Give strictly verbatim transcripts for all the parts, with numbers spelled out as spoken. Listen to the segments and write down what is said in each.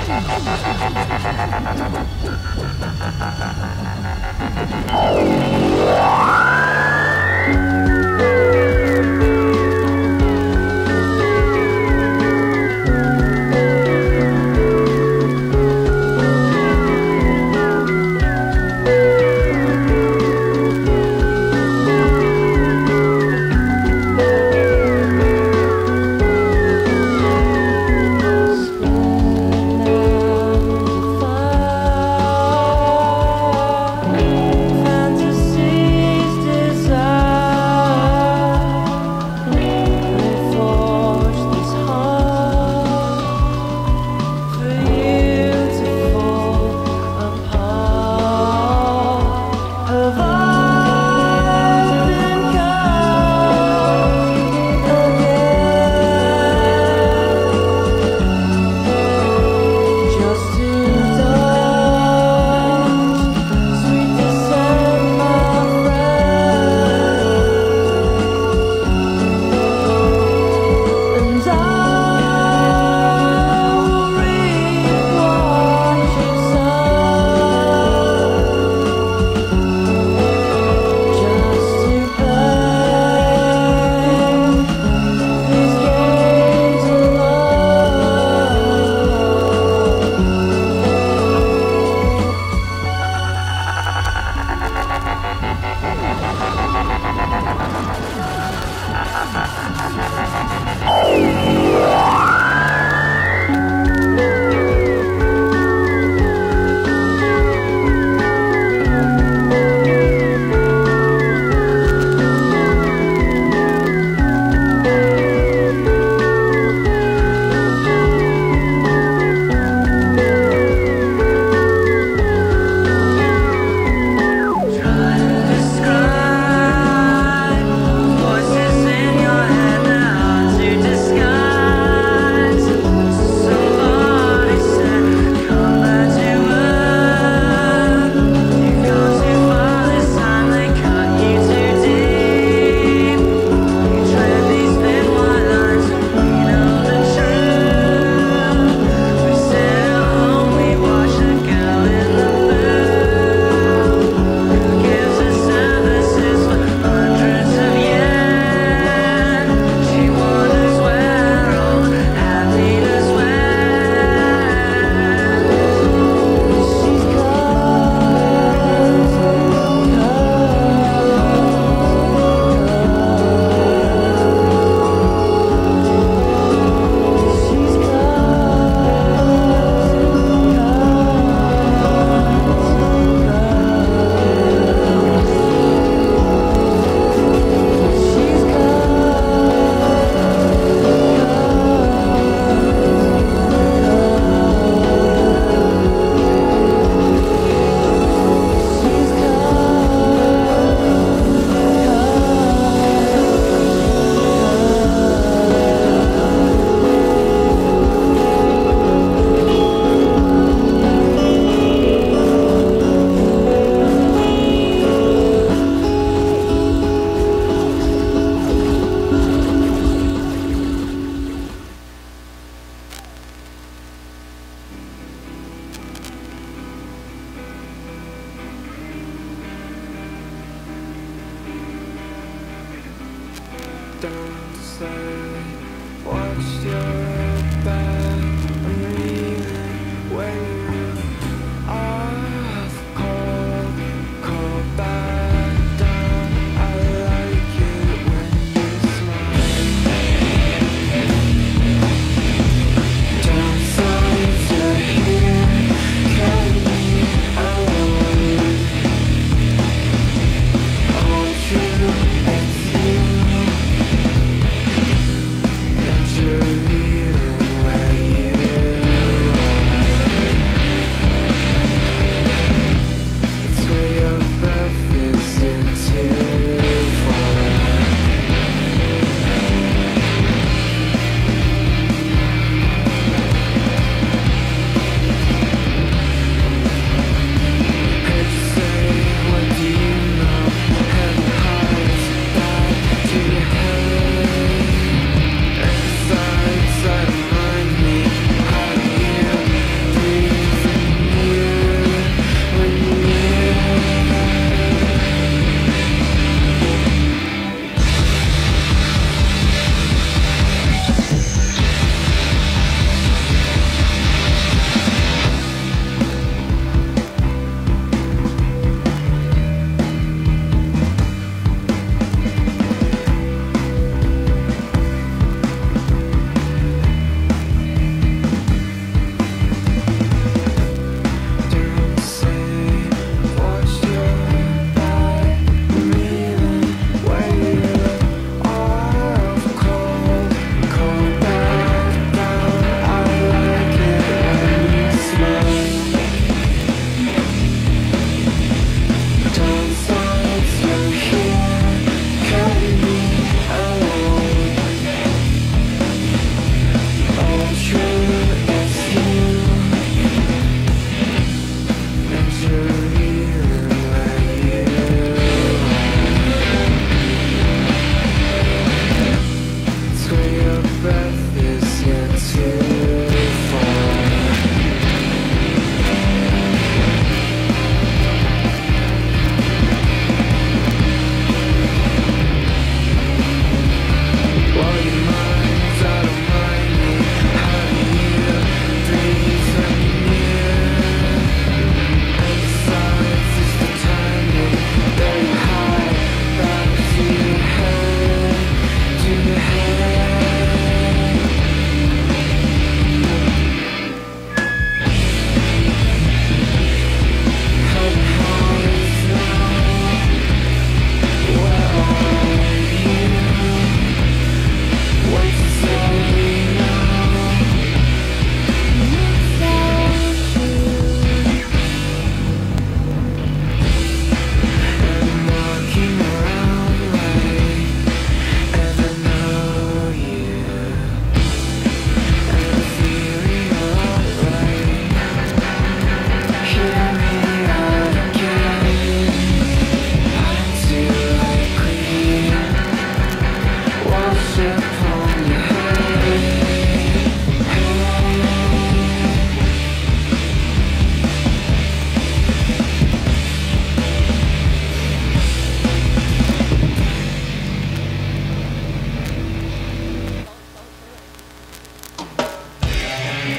Don't say what's your bad. I'm leaving when you are cold. Call back down. I like it when you smile. Don't say you're here. Can you alone? All true, it's you. You're leaving when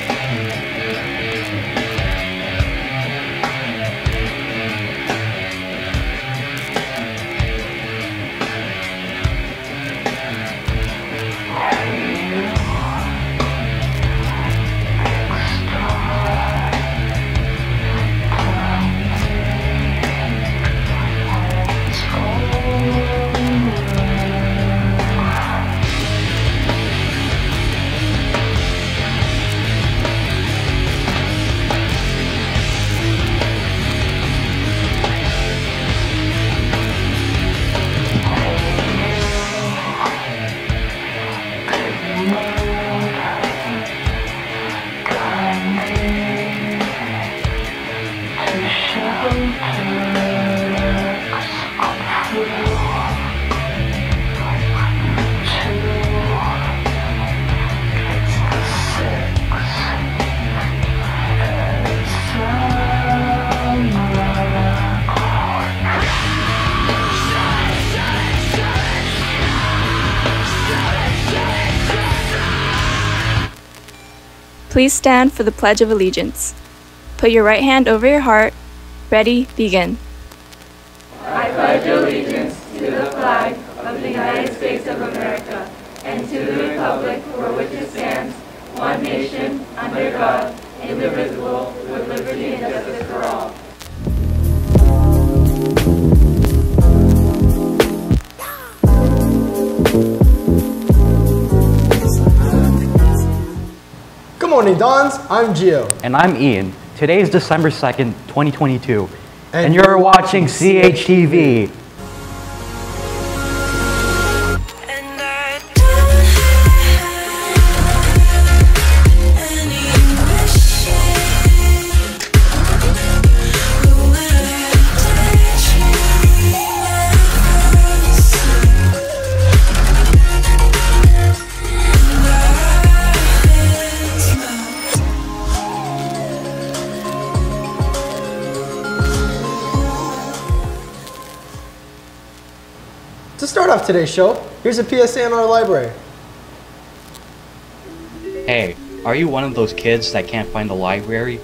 Please stand for the Pledge of Allegiance. Put your right hand over your heart. Ready, begin. I pledge allegiance to the flag of the United States of America and to the republic for which it stands, one nation, under God, indivisible, with liberty and justice for all. Good morning, Dons. I'm Gio. And I'm Ian. Today is December second, twenty twenty-two. And, and you're watching C H T V. To start off today's show, here's a P S A on our library. Hey, are you one of those kids that can't find the library?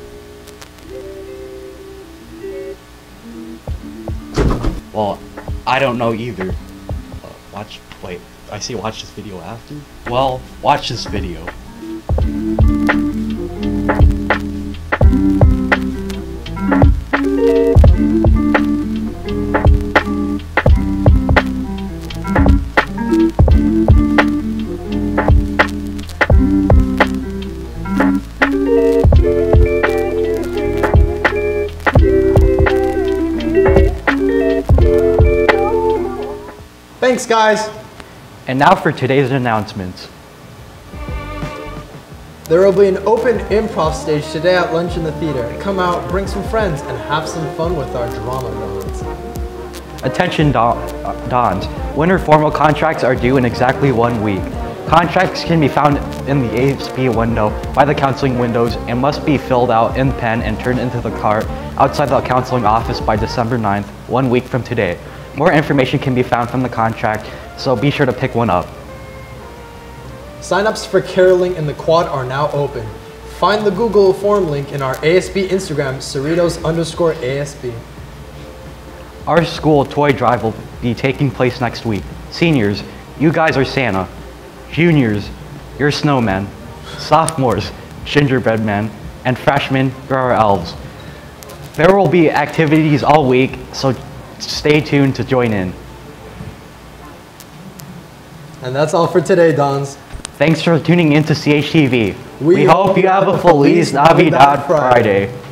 Well, I don't know either. Uh, watch, wait, I see watch this video after? Well, watch this video. Thanks, guys. And now for today's announcements. There will be an open improv stage today at lunch in the theater. Come out, bring some friends, and have some fun with our drama Dons. Attention don uh, Dons. Winter formal contracts are due in exactly one week. Contracts can be found in the A S B window by the counseling windows and must be filled out in pen and turned into the cart outside the counseling office by December ninth, one week from today. More information can be found from the contract, so be sure to pick one up. Sign-ups for caroling in the quad are now open. Find the Google form link in our A S B Instagram, Cerritos underscore A S B. Our school toy drive will be taking place next week. Seniors, you guys are Santa. Juniors, you're snowmen. Sophomores, gingerbread men. And freshmen, you're our elves. There will be activities all week, so stay tuned to join in. And that's all for today, Dons. Thanks for tuning in to C H T V. We, we hope you have a Feliz Navidad Friday.